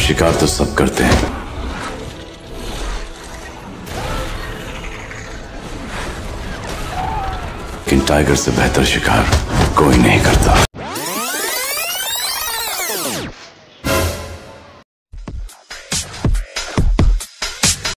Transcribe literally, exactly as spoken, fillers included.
शिकार तो सब करते हैं, लेकिन टाइगर से बेहतर शिकार कोई नहीं करता।